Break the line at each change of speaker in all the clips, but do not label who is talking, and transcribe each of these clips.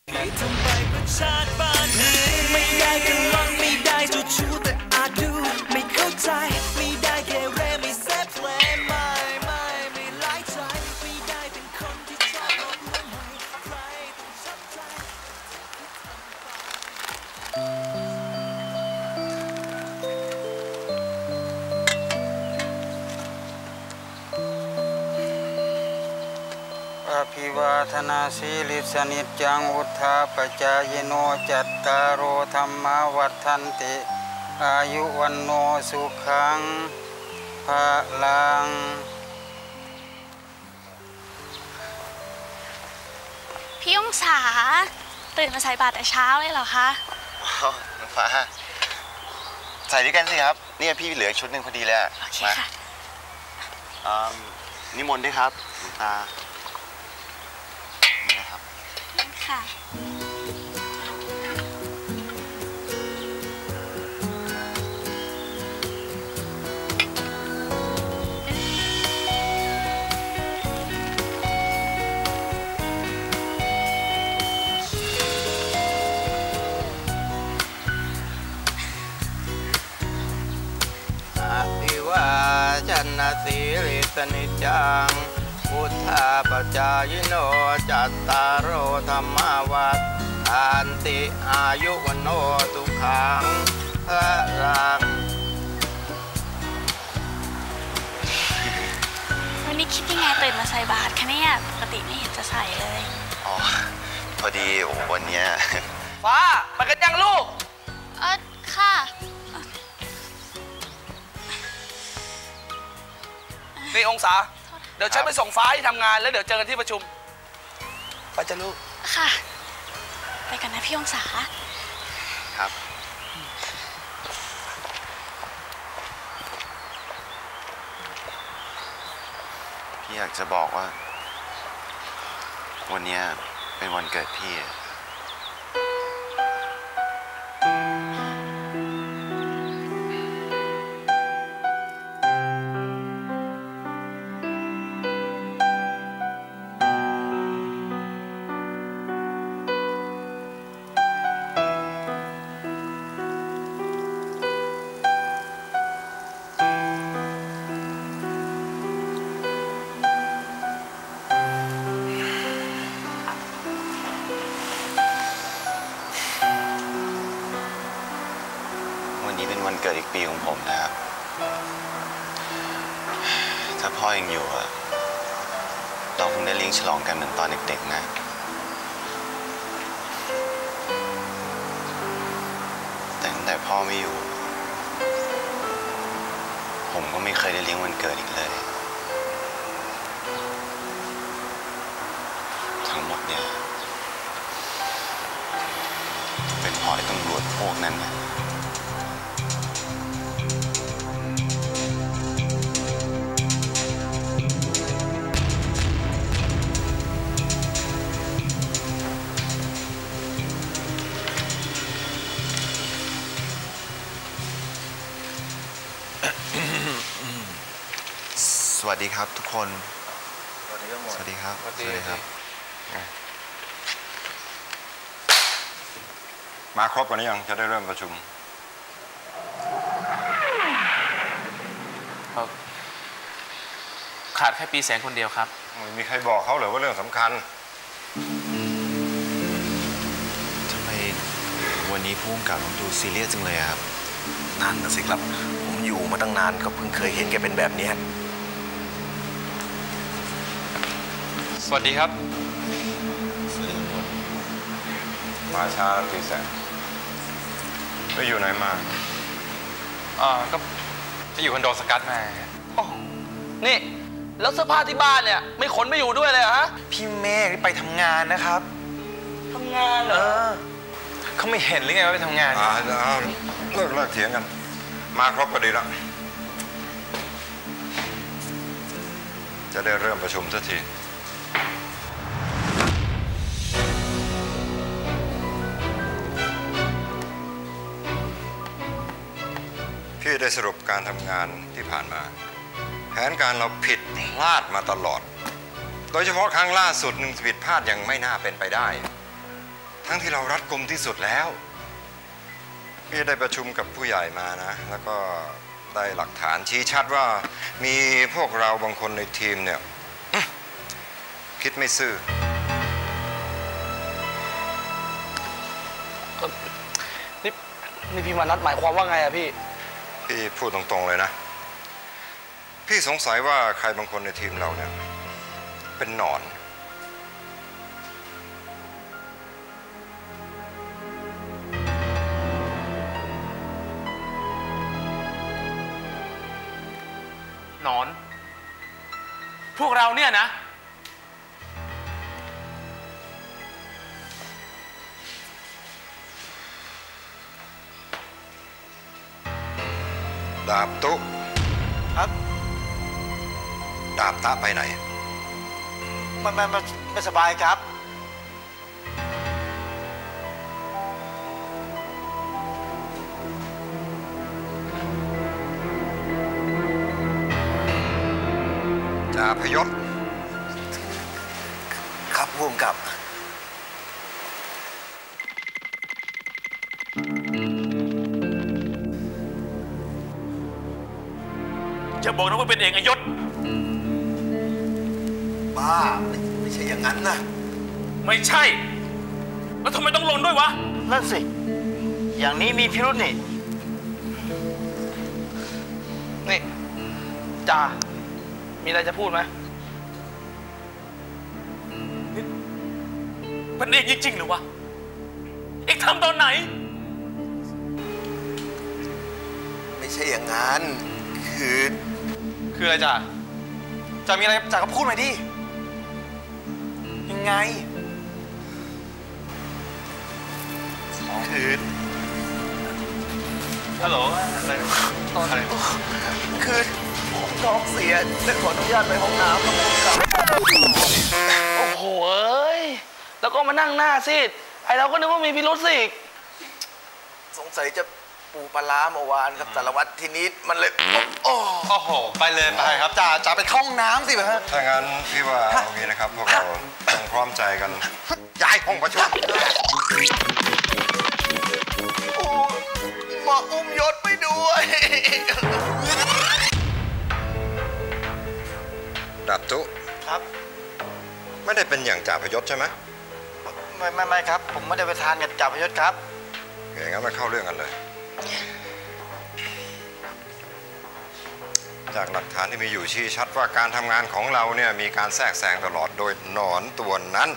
ทำไมประชาติบ้านไม่ได้กันลังไม่ได้จูชูแต่อาจดูไม่เข้าใจไม่ได้แค่เรไม่แซ่บแผลไม่หลายใจไม่ได้เป็นคนที่ชอบลดลงให้ใครต้องชับใจ
อภิวาทนาสีลิสนิจจังวุธาปจายโนจัตตารโอธรรมาวัฏันติอายุวันโนสุขังภะลัง
พี่องศาตื่นมาใส่บาตรแต่เช้าเลยเหรอคะ
ว้าวน้องฟ้าใส่ด้วยกันสิครับเนี่ยพี่เหลือชุดหนึ่งพอดีเลยโอเคค่ะนิมนต์ด้วยครับหลวงตานี่นะครับ
ค่ะ
จันนสีลิสนิจังพุทธาปจายโนจัตตารโอธรรมาวัฏอันติอายุวันโนสุขังพระรัง
วันนี้คิดยังไงตื่นมาใส่บาตรคะเนี่ยปกติไม่เห็นจะใส่เลย
อ๋อพอดีวันนี้
ฟ้าไปกันยังลูก
ค่ะ
นี่องศาเดี๋ยวฉันไปส่งฟ้าที่ทำงานแล้วเดี๋ยวเจอกันที่ประชุมไปจ้ะลูก
ค่ะไปกันนะพี่องศา
ครับพี่อยากจะบอกว่าวันนี้เป็นวันเกิดพี่วันเกิดอีกปีของผมนะครับถ้าพ่อยังอยู่เราคงได้เลี้ยงฉลองกันเหมือนตอนเด็กๆนะแต่ตั้งแต่พ่อไม่อยู่ผมก็ไม่เคยได้เลี้ยงวันเกิดอีกเลยทั้งหมดเนี่ยเป็นเพราะไอ้ตำรวจพวกนั้นนะสวัสดีครับทุกคนสวัสดีครับสวัสดีครับ
มาครบกันหรือยังจะได้เริ่มประชุม
ขาดแค่ปีแสงคนเดียวครับ
ไม่มีใครบอกเขาเหรอว่าเรื่องสำคัญ
ทำไมวันนี้ผู้กำกับดูซีเรียสจังเลยครับ
นั่นน่ะสิครับผมอยู่มาตั้งนานก็เพิ่งเคยเห็นแกเป็นแบบนี้
สวัสดีครับ
มาช้าตีแสงไปอยู่ไหนมา
ก็ไปอยู่คอนโดสกัดมานี่แล้วเสื้อผ้าที่บ้านเนี่ยไม่ขนไม่อยู่ด้วยเลยฮะ
พี่เมฆไปทำงานนะครับ
ทำงานเหรอ
เขาไม่เห็นหรือไงว่าไปทำงาน
เลิกเถียงกันมาครบก็ดีแล้วจะได้เริ่มประชุมสักทีพี่ได้สรุปการทำงานที่ผ่านมาแผนการเราผิดพลาดมาตลอดโดยเฉพาะครั้งล่าสุดหนึ่งผิดพลาดอย่างไม่น่าเป็นไปได้ททั้งที่เรารัดกุมที่สุดแล้วพี่ได้ประชุมกับผู้ใหญ่มานะแล้วก็ได้หลักฐานชี้ชัดว่ามีพวกเราบางคนในทีมเนี่ยคิดไม่ซื่อ
นี่พี่มานัดหมายความว่าไงอะพี่
พูดตรงๆเลยนะพี่สงสัยว่าใครบางคนในทีมเราเนี่ยเป็นหนอน
พวกเราเนี่ยนะ
ดาบตุ๊
ครับ
ดาบตะไปไหน
ไม่สบายครับ
จ่าพยศ
ครับผู้กำกับ
จะบอกนะว่าเป็นเอกยศ
บ้าไม่ใช่อย่างนั้นนะ
ไม่ใช่แล้วทำไมต้องลงด้วยวะ
นั่นสิอย่างนี้มีพิรุธนี่
จ่ามีอะไรจะพูดไหมเป็นเอกจริงๆหรือวะเอกทำตอนไหน
ไม่ใช่อย่างนั้นคือ
อะไรจ่ามีอะไรจ่าก็พูดมาดิยังไง
คือ
ฮัลโหลอะไร
คือท้องเสียจะขออนุญาตไปห้องน้ำครับ
โอ้โหเอ้ยแล้วก็มานั่งหน้าซีดไอเราก็นึกว่ามีพิรุธสิ
สงสัยจะปูปลาเมื่อวานครับสารวัตรทีนี้มันเลย
โอ้โหไปเลยไปครับจ่าไปเข้าห้องน้ำสิแบบถ้างั้นพี่ว่าโอเคนะครับพวกเราต้องพร้อมใจกันย้ายห้องประชุม
มาอุ้มยศไปด้วย
ดาบตุ๊
ครับ
ไม่ได้เป็นอย่างจ่าพยศใช่ไหม
ไม่ครับผมไม่ได้ไปทานกับจ่าพยศครับ
อย่างนั้นมาเข้าเรื่องกันเลยจากหลักฐานที่มีอยู่ชี้ชัดว่าการทำงานของเราเนี่ยมีการแทรกแซงตลอดโดยหนอนตัวนั้น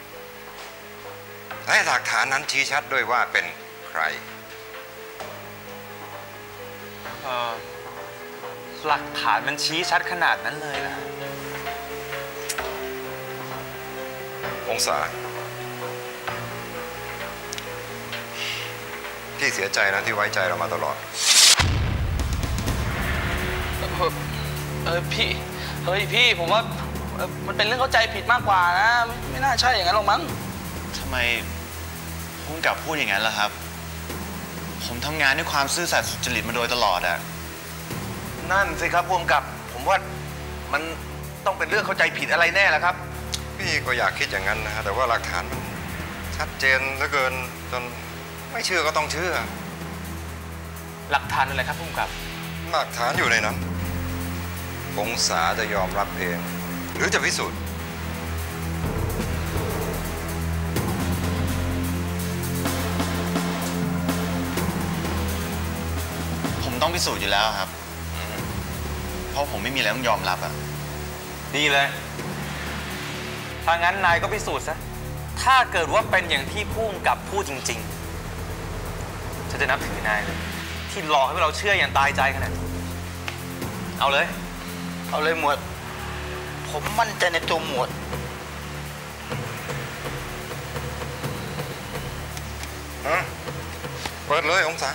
และหลักฐานนั้นชี้ชัดด้วยว่าเป็นใคร
หลักฐานมันชี้ชัดขนาดนั้นเลยนะ
องศาพี่เสียใจนะที่ไว้ใจเรามาตลอด
พี่ผมว่ามันเป็นเรื่องเข้าใจผิดมากกว่านะไม่น่าใช่อย่างนั้นหรอกมั้ง
ทำไมผู้กำกับพูดอย่างนั้นล่ะครับผมทำงานด้วยความซื่อสัตย์สุจริตมาโดยตลอดอะ
นั่นสิครับผู้กำกับผมว่ามันต้องเป็นเรื่องเข้าใจผิดอะไรแน่แล้วครับ
พี่ก็อยากคิดอย่างนั้นนะแต่ว่าหลักฐานมันชัดเจนเหลือเกินจนไม่เชื่อก็ต้องเชื่อ
หลักฐานอะไรครับผู้กำกับ
หลักฐานอยู่ในนั้นองศาจะยอมรับเองหรือจะพิสูจน์
ผมต้องพิสูจน์อยู่แล้วครับเพราะผมไม่มีอะไรต้องยอมรับอ่ะ
ดีเลยถ้างั้นนายก็พิสูจน์ซะถ้าเกิดว่าเป็นอย่างที่ผู้กำกับพูดจริงๆฉันจะนับถือนายเลยที่หลอกให้เราเชื่ออย่างตายใจขนาดนี้เอาเลย
หมวดผมมั่นใจในตัวหมวด
เปิดเลยองศา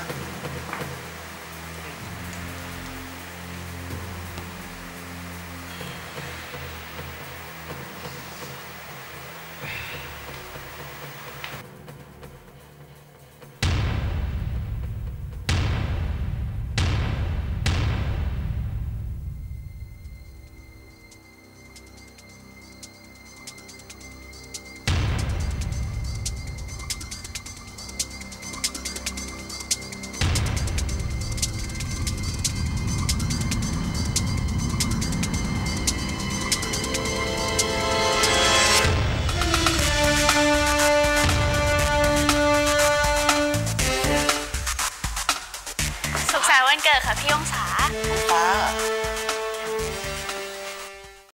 สัยวันเกิดค่ะพี่องศา
ฟ้า